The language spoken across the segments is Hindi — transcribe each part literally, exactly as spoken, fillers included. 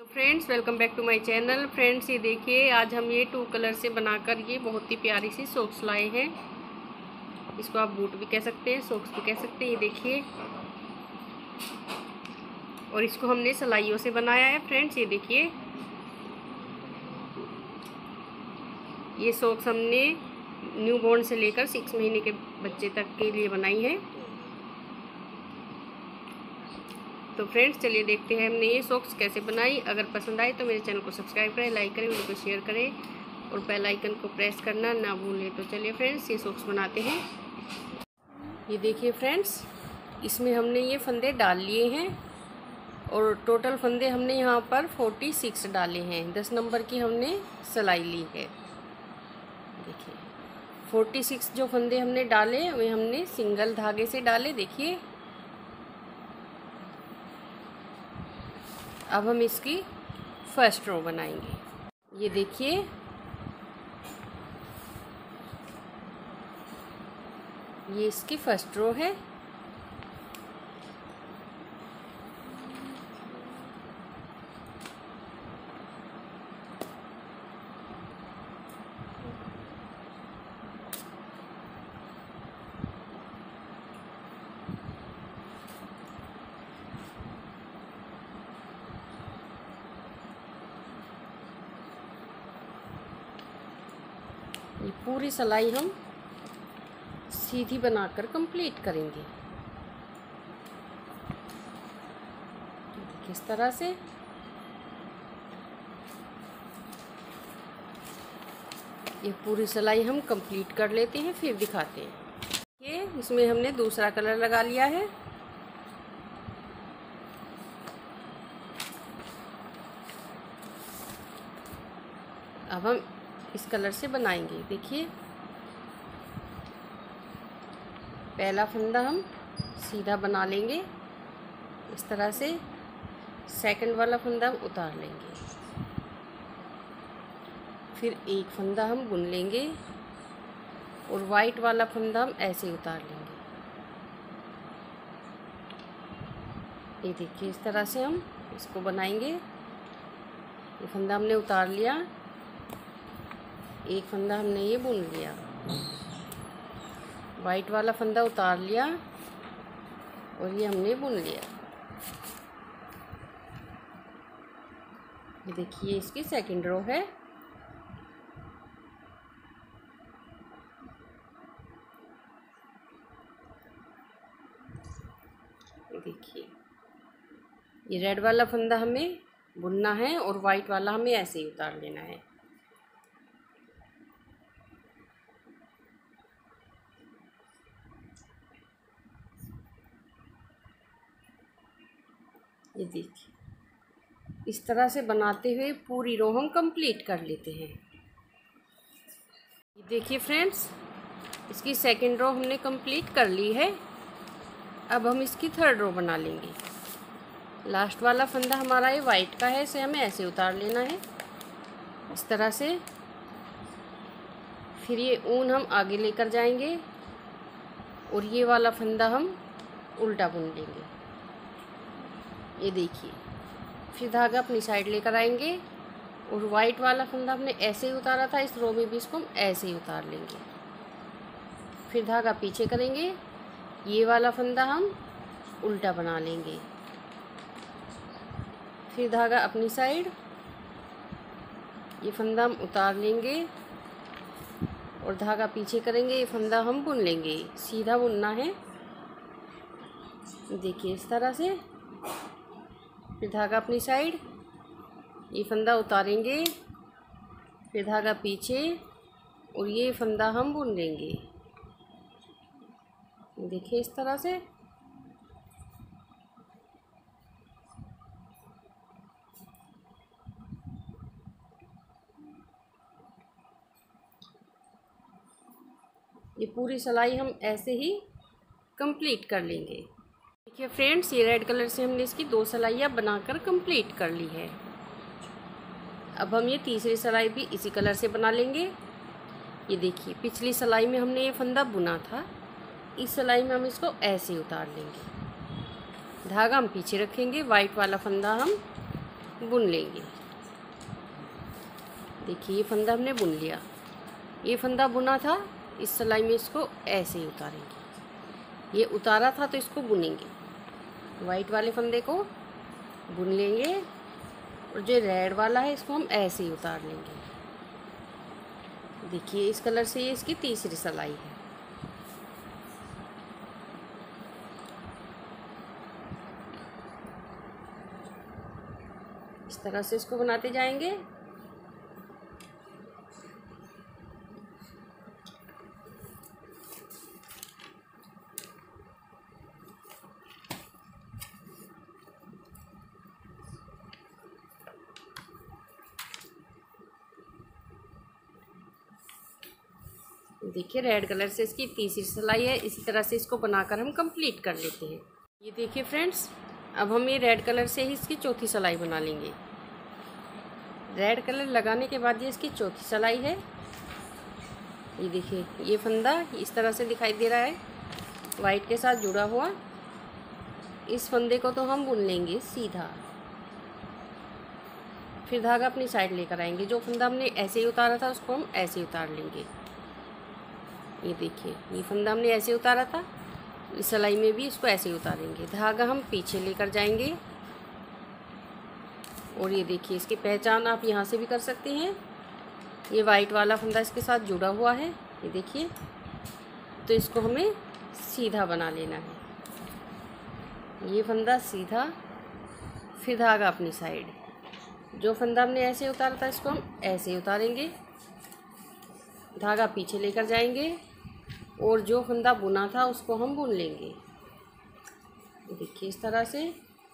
Friends, welcome back to my channel. Friends, ये देखिए आज हम ये टू कलर से बनाकर ये बहुत ही प्यारी सी सॉक्स लाए हैं। इसको आप बूट भी कह सकते हैं, सॉक्स भी कह सकते हैं। ये देखिए, और इसको हमने सिलाइयों से बनाया है। फ्रेंड्स, ये देखिए, ये सॉक्स हमने न्यू बॉर्न से लेकर सिक्स महीने के बच्चे तक के लिए बनाई है। तो फ्रेंड्स, चलिए देखते हैं हमने ये सॉक्स कैसे बनाई। अगर पसंद आए तो मेरे चैनल को सब्सक्राइब करें, लाइक करें, वीडियो को शेयर करें और बेल आइकन को प्रेस करना ना भूलें। तो चलिए फ्रेंड्स, ये सॉक्स बनाते हैं। ये देखिए फ्रेंड्स, इसमें हमने ये फंदे डाल लिए हैं और टोटल फंदे हमने यहाँ पर फोर्टी सिक्स डाले हैं। दस नंबर की हमने सिलाई ली है। देखिए, फोर्टी सिक्स जो फंदे हमने डाले वे हमने सिंगल धागे से डाले। देखिए, अब हम इसकी फर्स्ट रो बनाएंगे। ये देखिए, ये इसकी फर्स्ट रो है। ये पूरी सिलाई हम सीधी बनाकर कंप्लीट करेंगे किस तरह से। ये पूरी सिलाई हम कंप्लीट कर लेते हैं, फिर दिखाते हैं। ये इसमें हमने दूसरा कलर लगा लिया है। अब हम इस कलर से बनाएंगे। देखिए, पहला फंदा हम सीधा बना लेंगे इस तरह से। सेकंड वाला फंदा हम उतार लेंगे, फिर एक फंदा हम बुन लेंगे और वाइट वाला फंदा हम ऐसे उतार लेंगे। ये देखिए, इस तरह से हम इसको बनाएंगे। ये फंदा हमने उतार लिया, एक फंदा हमने ये बुन लिया, वाइट वाला फंदा उतार लिया और ये हमने बुन लिया। ये देखिए, इसकी सेकंड रो है। ये देखिए, ये रेड वाला फंदा हमें बुनना है और वाइट वाला हमें ऐसे ही उतार लेना है। ये देखिए, इस तरह से बनाते हुए पूरी रो हम कंप्लीट कर लेते हैं। ये देखिए फ्रेंड्स, इसकी सेकंड रो हमने कंप्लीट कर ली है। अब हम इसकी थर्ड रो बना लेंगे। लास्ट वाला फंदा हमारा ये वाइट का है, इसे हमें ऐसे उतार लेना है इस तरह से। फिर ये ऊन हम आगे लेकर जाएंगे और ये वाला फंदा हम उल्टा बुन लेंगे। ये देखिए, फिर धागा अपनी साइड लेकर आएंगे और वाइट वाला फंदा हमने ऐसे ही उतारा था, इस रो में भी इसको हम ऐसे ही उतार लेंगे। फिर धागा पीछे करेंगे, ये वाला फंदा हम उल्टा बना लेंगे। फिर धागा अपनी साइड, ये फंदा हम उतार लेंगे और धागा पीछे करेंगे, ये फंदा हम बुन लेंगे। सीधा बुनना है। देखिए, इस तरह से। फिर धागा अपनी साइड, ये फंदा उतारेंगे, फिर धागा पीछे और ये फंदा हम बुन लेंगे। देखिए, इस तरह से। ये पूरी सिलाई हम ऐसे ही कंप्लीट कर लेंगे। देखिए फ्रेंड्स, ये रेड कलर से हमने इसकी दो सिलाइयाँ बनाकर कंप्लीट कर ली है। अब हम ये तीसरी सिलाई भी इसी कलर से बना लेंगे। ये देखिए, पिछली सिलाई में हमने ये फंदा बुना था, इस सिलाई में हम इसको ऐसे ही उतार लेंगे। धागा हम पीछे रखेंगे, वाइट वाला फंदा हम बुन लेंगे। देखिए ये फंदा हमने बुन लिया। ये फंदा बुना था, इस सिलाई में इसको ऐसे ही उतारेंगे। ये उतारा था तो इसको बुनेंगे। वाइट वाले फंदे को बुन लेंगे और जो रेड वाला है इसको हम ऐसे ही उतार लेंगे। देखिए इस कलर से ये इसकी तीसरी सिलाई है। इस तरह से इसको बनाते जाएंगे। देखिए रेड कलर से इसकी तीसरी सिलाई है। इसी तरह से इसको बनाकर हम कंप्लीट कर लेते हैं। ये देखिए फ्रेंड्स, अब हम ये रेड कलर से ही इसकी चौथी सिलाई बना लेंगे। रेड कलर लगाने के बाद ये इसकी चौथी सिलाई है। ये देखिए ये फंदा इस तरह से दिखाई दे रहा है, वाइट के साथ जुड़ा हुआ। इस फंदे को तो हम बुन लेंगे सीधा, फिर धागा अपनी साइड लेकर आएंगे। जो फंदा हमने ऐसे ही उतारा था उसको हम ऐसे ही उतार लेंगे। ये देखिए ये फंदा हमने ऐसे उतारा था, इस सिलाई में भी इसको ऐसे ही उतारेंगे। धागा हम पीछे लेकर जाएंगे और ये देखिए इसकी पहचान आप यहाँ से भी कर सकते हैं। ये वाइट वाला फंदा इसके साथ जुड़ा हुआ है, ये देखिए। तो इसको हमें सीधा बना लेना है। ये फंदा सीधा, फिर धागा अपनी साइड। जो फंदा हमने ऐसे उतारा था इसको हम ऐसे ही उतारेंगे। धागा पीछे लेकर जाएंगे और जो फंदा बुना था उसको हम बुन लेंगे। देखिए इस तरह से।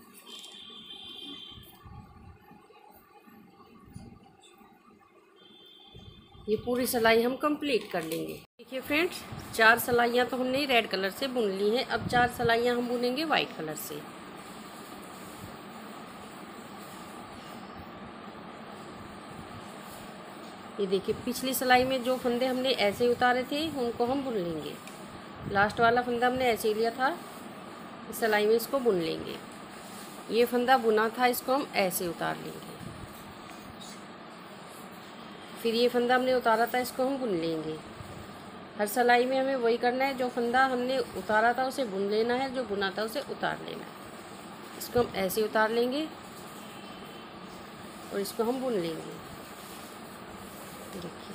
ये पूरी सिलाई हम कंप्लीट कर लेंगे। देखिए फ्रेंड्स, चार सिलाइयाँ तो हमने रेड कलर से बुन ली हैं। अब चार सिलाइयाँ हम बुनेंगे वाइट कलर से। ये देखिए पिछली सिलाई में जो फंदे हमने ऐसे ही उतारे थे उनको हम बुन लेंगे। लास्ट वाला फंदा हमने ऐसे ही लिया था, इस सिलाई में इसको बुन लेंगे। ये फंदा बुना था, इसको हम ऐसे उतार लेंगे। फिर ये फंदा हमने उतारा था, इसको हम बुन लेंगे। हर सिलाई में हमें वही करना है, जो फंदा हमने उतारा था उसे बुन लेना है, जो बुना था उसे उतार लेना है। इसको हम ऐसे उतार लेंगे और इसको हम बुन लेंगे। देखिए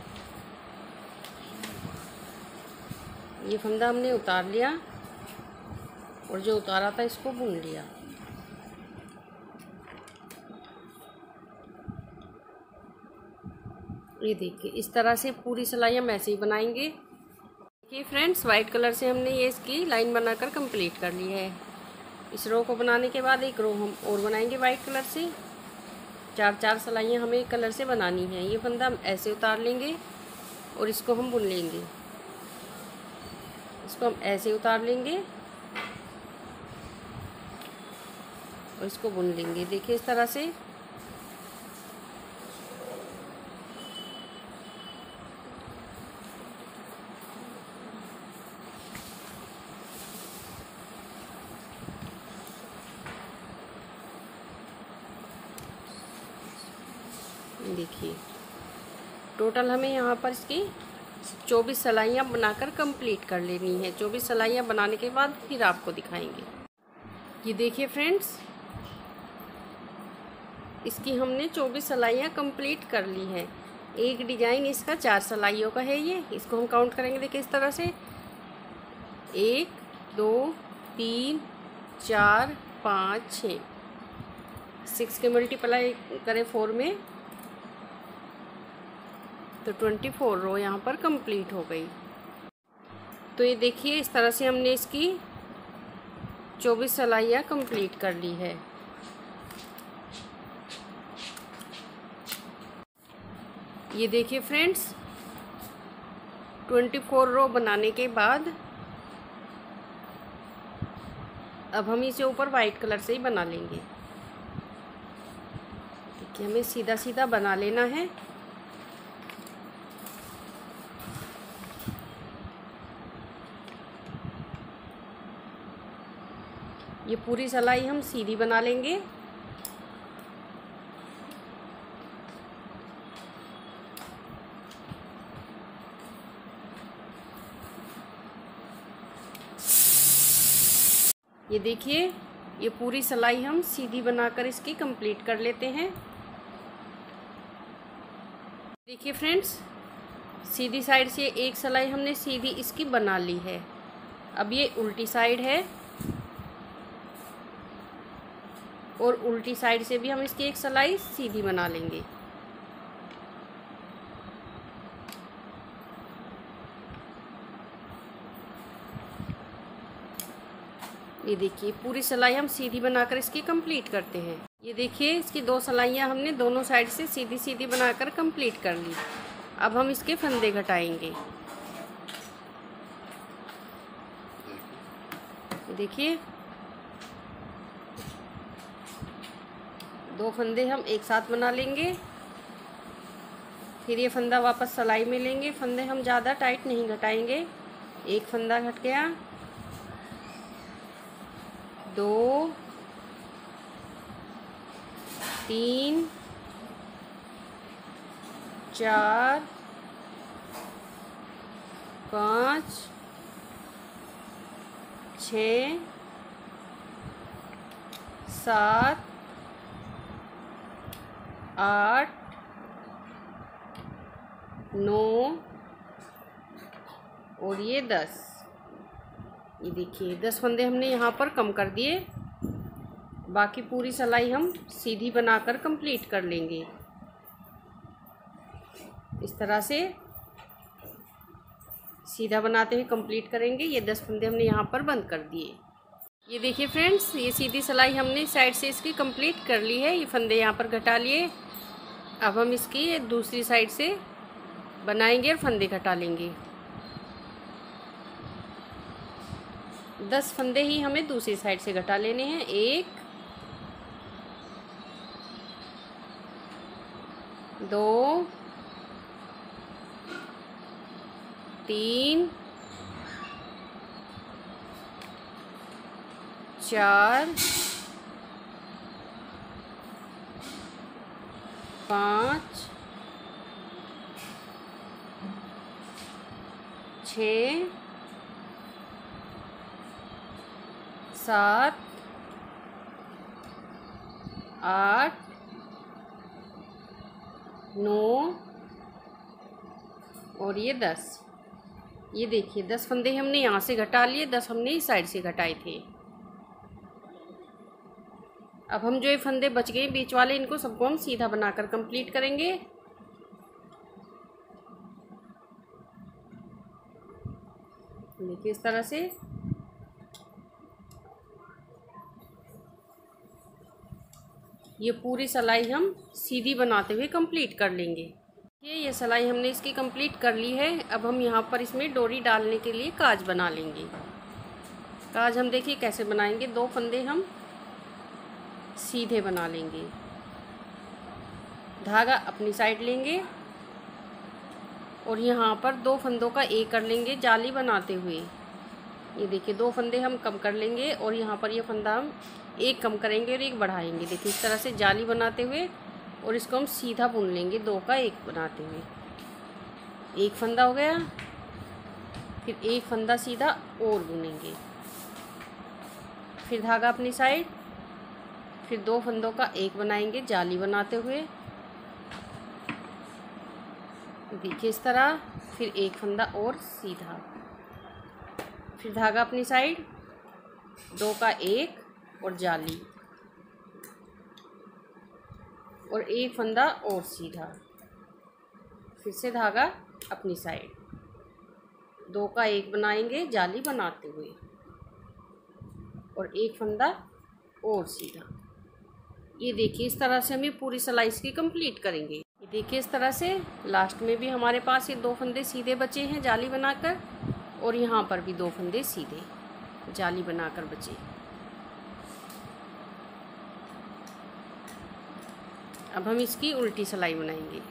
ये फंदा हमने उतार लिया और जो उतारा था इसको बुन लिया। ये देखिए इस तरह से पूरी सिलाई हम ऐसे ही बनाएंगे। देखिए फ्रेंड्स, वाइट कलर से हमने ये इसकी लाइन बनाकर कंप्लीट कर ली है। इस रो को बनाने के बाद एक रो हम और बनाएंगे वाइट कलर से। चार चार सिलाइयाँ हमें एक कलर से बनानी है। ये फंदा हम ऐसे उतार लेंगे और इसको हम बुन लेंगे। इसको हम ऐसे उतार लेंगे और इसको बुन लेंगे। देखिए इस तरह से। देखिए टोटल हमें यहाँ पर इसकी चौबीस सिलाइयाँ बनाकर कंप्लीट कर लेनी है। चौबीस सिलाइयाँ बनाने के बाद फिर आपको दिखाएंगे। ये देखिए फ्रेंड्स, इसकी हमने चौबीस सिलाइयाँ कंप्लीट कर ली है। एक डिजाइन इसका चार सिलाइयों का है। ये इसको हम काउंट करेंगे। देखिए इस तरह से एक दो तीन चार पाँच छः, सिक्स के मल्टीप्लाई करें फोर में तो ट्वेंटी फोर रो यहाँ पर कंप्लीट हो गई। तो ये देखिए इस तरह से हमने इसकी चौबीस सिलाइयाँ कंप्लीट कर ली है। ये देखिए फ्रेंड्स, ट्वेंटी फोर रो बनाने के बाद अब हम इसे ऊपर वाइट कलर से ही बना लेंगे। देखिए हमें सीधा सीधा बना लेना है। ये पूरी सिलाई हम सीधी बना लेंगे। ये देखिए, ये पूरी सिलाई हम सीधी बनाकर इसकी कंप्लीट कर लेते हैं। देखिए फ्रेंड्स, सीधी साइड से एक सिलाई हमने सीधी इसकी बना ली है। अब ये उल्टी साइड है और उल्टी साइड से भी हम इसकी एक सिलाई सीधी बना लेंगे। ये देखिए, पूरी सिलाई हम सीधी बनाकर इसकी कंप्लीट करते हैं। ये देखिए, इसकी दो सिलाइयाँ हमने दोनों साइड से सीधी सीधी बनाकर कंप्लीट कर ली। अब हम इसके फंदे घटाएंगे। देखिए, दो फंदे हम एक साथ बना लेंगे। फिर ये फंदा वापस सिलाई में लेंगे। फंदे हम ज़्यादा टाइट नहीं घटाएंगे। एक फंदा घट गया, दो, तीन, चार, पाँच, छः, सात, आठ, नौ और ये दस। ये देखिए, दस फंदे हमने यहाँ पर कम कर दिए। बाकी पूरी सिलाई हम सीधी बनाकर कंप्लीट कर लेंगे। इस तरह से सीधा बनाते हुए कंप्लीट करेंगे। ये दस फंदे हमने यहाँ पर बंद कर दिए। ये देखिए फ्रेंड्स, ये सीधी सिलाई हमने साइड से इसकी कंप्लीट कर ली है। ये फंदे यहाँ पर घटा लिए। अब हम इसकी दूसरी साइड से बनाएंगे और फंदे घटा लेंगे। दस फंदे ही हमें दूसरी साइड से घटा लेने हैं। एक, दो, तीन, चार, पाँच, छः, सात, आठ, नौ और ये दस। ये देखिए, दस फंदे हमने यहाँ से घटा लिए, दस हमने इस साइड से घटाए थे। अब हम जो ये फंदे बच गए बीच वाले, इनको सबको हम सीधा बनाकर कंप्लीट करेंगे। देखिए, इस तरह से ये पूरी सिलाई हम सीधी बनाते हुए कंप्लीट कर लेंगे। ये ये सिलाई हमने इसकी कंप्लीट कर ली है। अब हम यहाँ पर इसमें डोरी डालने के लिए काज बना लेंगे। काज हम देखिए कैसे बनाएंगे। दो फंदे हम सीधे बना लेंगे, धागा अपनी साइड लेंगे और यहाँ पर दो फंदों का एक कर लेंगे जाली बनाते हुए। ये देखिए, दो फंदे हम कम कर लेंगे और यहाँ पर ये फंदा हम एक कम करेंगे और एक बढ़ाएंगे। देखिए, इस तरह से जाली बनाते हुए और इसको हम सीधा बुन लेंगे, दो का एक बनाते हुए। एक फंदा हो गया, फिर एक फंदा सीधा और बुनेंगे, फिर धागा अपनी साइड, फिर दो फंदों का एक बनाएंगे जाली बनाते हुए। देखिए इस तरह, फिर एक फंदा और सीधा, फिर धागा अपनी साइड, दो का एक और जाली और एक फंदा और सीधा, फिर से धागा अपनी साइड, दो का एक बनाएंगे जाली बनाते हुए और एक फंदा और सीधा। ये देखिए, इस तरह से हम ये पूरी सिलाई इसकी कंप्लीट करेंगे। ये देखिए, इस तरह से लास्ट में भी हमारे पास ये दो फंदे सीधे बचे हैं जाली बनाकर और यहाँ पर भी दो फंदे सीधे जाली बनाकर बचे। अब हम इसकी उल्टी सिलाई बनाएंगे।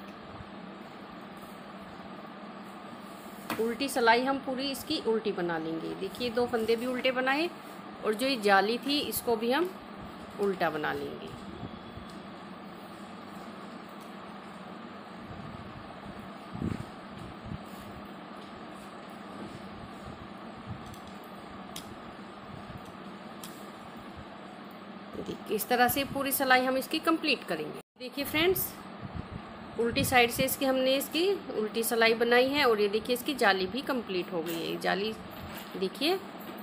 उल्टी सिलाई हम पूरी इसकी उल्टी बना लेंगे। देखिए, दो फंदे भी उल्टे बनाए और जो ये जाली थी इसको भी हम उल्टा बना लेंगे। देखिए इस तरह से पूरी सिलाई हम इसकी कंप्लीट करेंगे। देखिए फ्रेंड्स, उल्टी साइड से इसकी हमने इसकी उल्टी सिलाई बनाई है और ये देखिए इसकी जाली भी कंप्लीट हो गई है। जाली देखिए,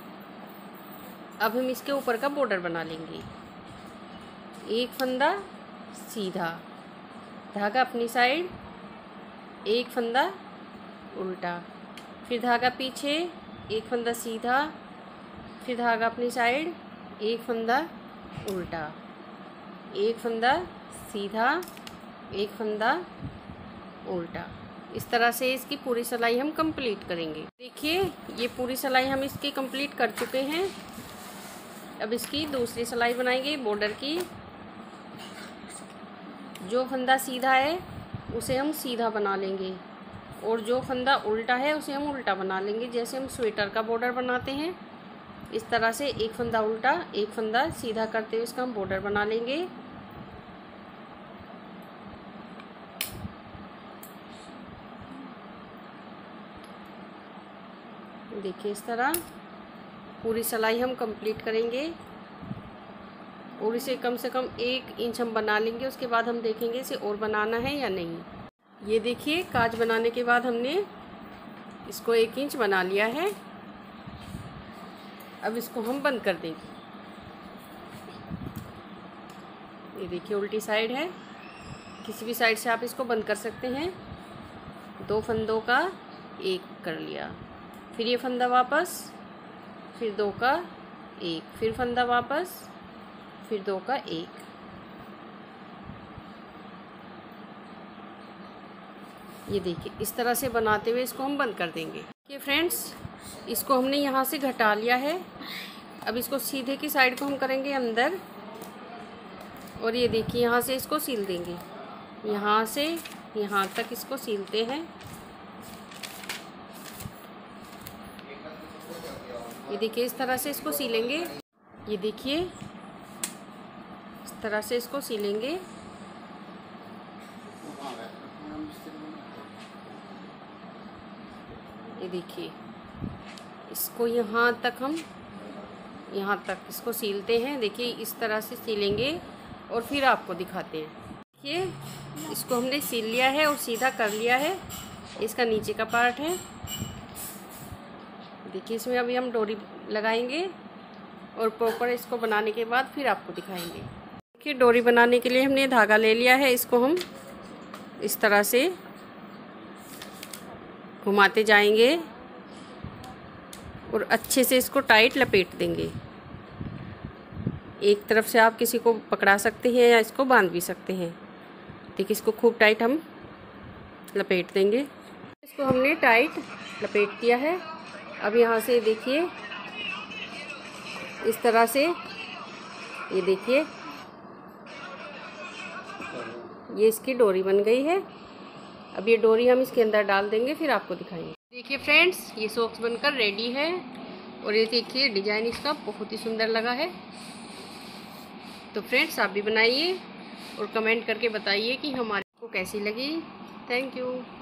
अब हम इसके ऊपर का बॉर्डर बना लेंगे। एक फंदा सीधा, धागा अपनी साइड, एक फंदा उल्टा, फिर धागा पीछे, एक फंदा सीधा, फिर धागा अपनी साइड, एक फंदा उल्टा, एक फंदा सीधा, एक फंदा उल्टा। इस तरह से इसकी पूरी सिलाई हम कंप्लीट करेंगे। देखिए ये पूरी सिलाई हम इसकी कंप्लीट कर चुके हैं। अब इसकी दूसरी सिलाई बनाएंगे बॉर्डर की। जो फंदा सीधा है उसे हम सीधा बना लेंगे और जो फंदा उल्टा है उसे हम उल्टा बना लेंगे। जैसे हम स्वेटर का बॉर्डर बनाते हैं इस तरह से एक फंदा उल्टा एक फंदा सीधा करते हुए इसका हम बॉर्डर बना लेंगे। देखिए इस तरह पूरी सिलाई हम कंप्लीट करेंगे और इसे कम से कम एक इंच हम बना लेंगे। उसके बाद हम देखेंगे इसे और बनाना है या नहीं। ये देखिए काज बनाने के बाद हमने इसको एक इंच बना लिया है। अब इसको हम बंद कर देंगे। ये देखिए उल्टी साइड है, किसी भी साइड से आप इसको बंद कर सकते हैं। दो फंदों का एक कर लिया, फिर ये फंदा वापस, फिर दो का एक, फिर फंदा वापस, फिर दो का एक। ये देखिए इस तरह से बनाते हुए इसको हम बंद कर देंगे। ये फ्रेंड्स, इसको हमने यहाँ से घटा लिया है। अब इसको सीधे की साइड को हम करेंगे अंदर और ये देखिए यहाँ से इसको सील देंगे। यहाँ से यहाँ तक इसको सीलते हैं। ये देखिए इस तरह से इसको सीलेंगे। ये देखिए इस तरह से इसको सीलेंगे। ये देखिए इसको यहाँ तक हम यहाँ तक इसको सीलते हैं। देखिए इस तरह से सीलेंगे और फिर आपको दिखाते हैं। देखिए इसको हमने सील लिया है और सीधा कर लिया है। इसका नीचे का पार्ट है। देखिए इसमें अभी हम डोरी लगाएंगे और प्रॉपर इसको बनाने के बाद फिर आपको दिखाएंगे। देखिए डोरी बनाने के लिए हमने धागा ले लिया है। इसको हम इस तरह से घुमाते जाएंगे और अच्छे से इसको टाइट लपेट देंगे। एक तरफ से आप किसी को पकड़ा सकते हैं या इसको बांध भी सकते हैं। देखिए इसको खूब टाइट हम लपेट देंगे। इसको हमने टाइट लपेट दिया है। अब यहाँ से देखिए इस तरह से, ये देखिए ये इसकी डोरी बन गई है। अब ये डोरी हम इसके अंदर डाल देंगे, फिर आपको दिखाएंगे। देखिए फ्रेंड्स, ये सॉक्स बनकर रेडी है और ये देखिए डिजाइन इसका बहुत ही सुंदर लगा है। तो फ्रेंड्स आप भी बनाइए और कमेंट करके बताइए कि हमारे को कैसी लगी। Thank you.